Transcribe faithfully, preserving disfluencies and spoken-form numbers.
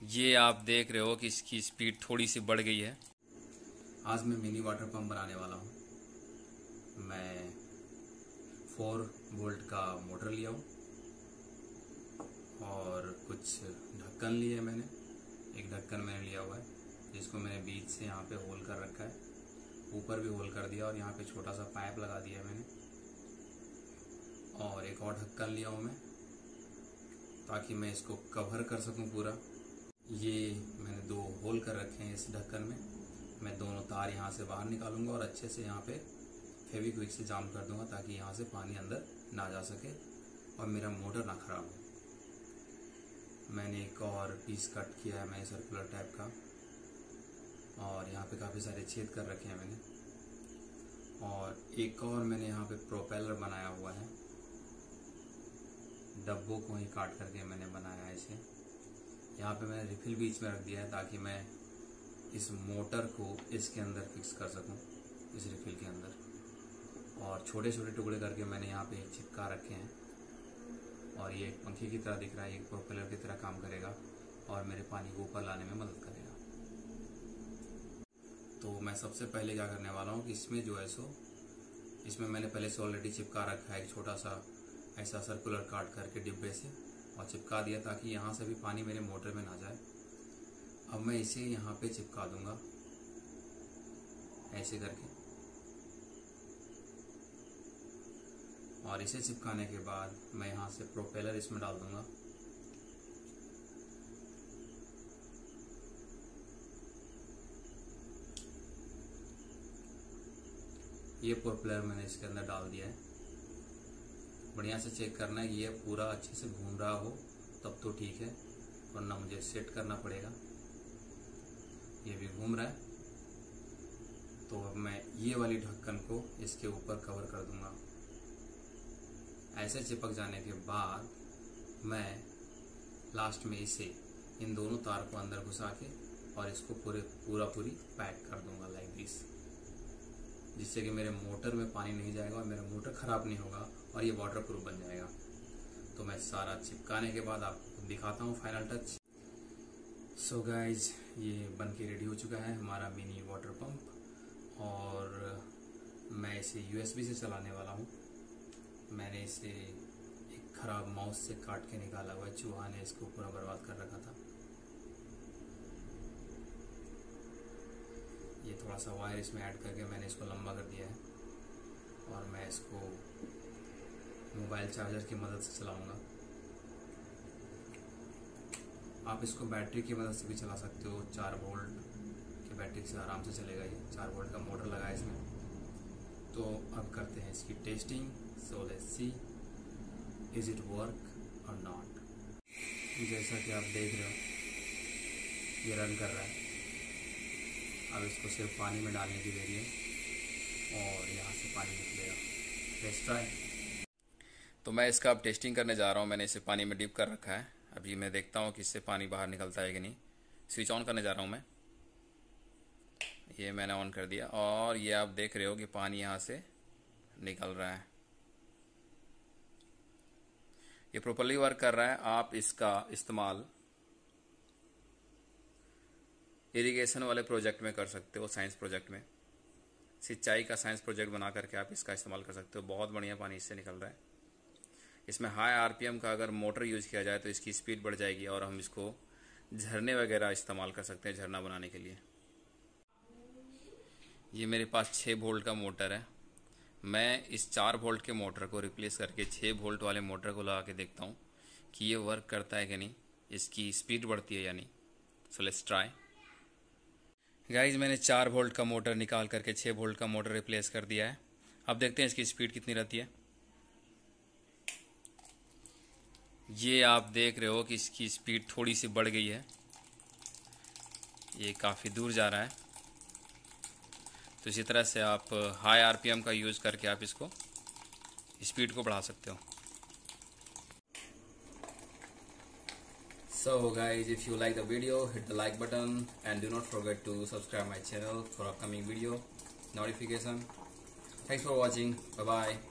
ये आप देख रहे हो कि इसकी स्पीड थोड़ी सी बढ़ गई है। आज मैं मिनी वाटर पंप बनाने वाला हूँ। मैं फोर वोल्ट का मोटर लिया हूँ और कुछ ढक्कन लिए हैं मैंने। एक ढक्कन मैंने लिया हुआ है जिसको मैंने बीच से यहाँ पे होल कर रखा है, ऊपर भी होल कर दिया और यहाँ पे छोटा सा पाइप लगा दिया है मैंने। और एक और ढक्कन लिया हूँ मैं ताकि मैं इसको कवर कर सकूँ पूरा। ये मैंने दो होल कर रखे हैं इस ढक्कन में। मैं दोनों तार यहाँ से बाहर निकालूंगा और अच्छे से यहाँ पे फेविक्विक से जाम कर दूंगा ताकि यहाँ से पानी अंदर ना जा सके और मेरा मोटर ना खराब हो। मैंने एक और पीस कट किया है मैंने सर्कुलर टाइप का और यहाँ पे काफ़ी सारे छेद कर रखे हैं मैंने। और एक और मैंने यहाँ पे प्रोपेलर बनाया हुआ है, डब्बों को ही काट करके मैंने बनाया है इसे। यहाँ पे मैंने रिफिल बीच में रख दिया है ताकि मैं इस मोटर को इसके अंदर फिक्स कर सकूं, इस रिफिल के अंदर। और छोटे छोटे टुकड़े करके मैंने यहाँ पे चिपका रखे हैं और ये एक पंखे की तरह दिख रहा है, एक प्रोपेलर की तरह काम करेगा और मेरे पानी को ऊपर लाने में मदद करेगा। तो मैं सबसे पहले क्या करने वाला हूँ कि इसमें जो है सो इसमें मैंने पहले से ऑलरेडी चिपका रखा है एक छोटा सा ऐसा सर्कुलर काट करके डिब्बे से और चिपका दिया ताकि यहाँ से भी पानी मेरे मोटर में ना जाए। अब मैं इसे यहाँ पे चिपका दूंगा ऐसे करके और इसे चिपकाने के बाद मैं यहाँ से प्रोपेलर इसमें डाल दूंगा। ये प्रोपेलर मैंने इसके अंदर डाल दिया है। बढ़िया से चेक करना है कि ये पूरा अच्छे से घूम रहा हो तब तो ठीक है, वरना मुझे सेट करना पड़ेगा। ये भी घूम रहा है तो अब मैं ये वाली ढक्कन को इसके ऊपर कवर कर दूंगा। ऐसे चिपक जाने के बाद मैं लास्ट में इसे इन दोनों तार को अंदर घुसा के और इसको पूरे पूरा पूरी पैक कर दूंगा लाइक दिस, जिससे कि मेरे मोटर में पानी नहीं जाएगा और मेरा मोटर ख़राब नहीं होगा और ये वाटर प्रूफ बन जाएगा। तो मैं सारा चिपकाने के बाद आपको दिखाता हूँ फाइनल टच। सो गाइज, ये बन के रेडी हो चुका है हमारा मिनी वाटर पंप और मैं इसे यूएसबी से चलाने वाला हूँ। मैंने इसे एक ख़राब माउस से काट के निकाला हुआ है, चूहा ने इसको पूरा बर्बाद कर रखा था। ये थोड़ा सा वायर इसमें ऐड करके मैंने इसको लंबा कर दिया है और मैं इसको मोबाइल चार्जर की मदद से चलाऊंगा। आप इसको बैटरी की मदद से भी चला सकते हो, चार वोल्ट की बैटरी से आराम से चलेगा। ये चार वोल्ट का मोटर लगा है इसमें। तो अब करते हैं इसकी testing. So let's see is it work और नॉट। जैसा कि आप देख रहे हो ये रन कर रहा है। अब इसको सिर्फ पानी में डालने की देरी है और यहाँ से पानी निकलेगा। Let's try. तो मैं इसका अब टेस्टिंग करने जा रहा हूँ। मैंने इसे पानी में डिप कर रखा है। अभी मैं देखता हूँ कि इससे पानी बाहर निकलता है कि नहीं। स्विच ऑन करने जा रहा हूँ मैं। ये मैंने ऑन कर दिया और ये आप देख रहे हो कि पानी यहाँ से निकल रहा है। ये प्रॉपर्ली वर्क कर रहा है। आप इसका इस्तेमाल इरिगेशन वाले प्रोजेक्ट में कर सकते हो, साइंस प्रोजेक्ट में सिंचाई का साइंस प्रोजेक्ट बना करके आप इसका इस्तेमाल कर सकते हो। बहुत बढ़िया पानी इससे निकल रहा है। इसमें हाई आरपीएम का अगर मोटर यूज़ किया जाए तो इसकी स्पीड बढ़ जाएगी और हम इसको झरने वगैरह इस्तेमाल कर सकते हैं झरना बनाने के लिए। ये मेरे पास छः वोल्ट का मोटर है। मैं इस चार वोल्ट के मोटर को रिप्लेस करके छः वोल्ट वाले मोटर को लगा के देखता हूँ कि ये वर्क करता है कि नहीं, इसकी स्पीड बढ़ती है या नहीं। So let's try. गाइज, मैंने चार वोल्ट का मोटर निकाल करके छः वोल्ट का मोटर रिप्लेस कर दिया है। अब देखते हैं इसकी स्पीड कितनी रहती है। ये आप देख रहे हो कि इसकी स्पीड थोड़ी सी बढ़ गई है। ये काफ़ी दूर जा रहा है। तो इसी तरह से आप हाई आरपीएम का यूज़ करके आप इसको स्पीड को बढ़ा सकते हो। So guys, if you like the video, hit the like button and do not forget to subscribe my channel for upcoming video notification. Thanks for watching. Bye bye.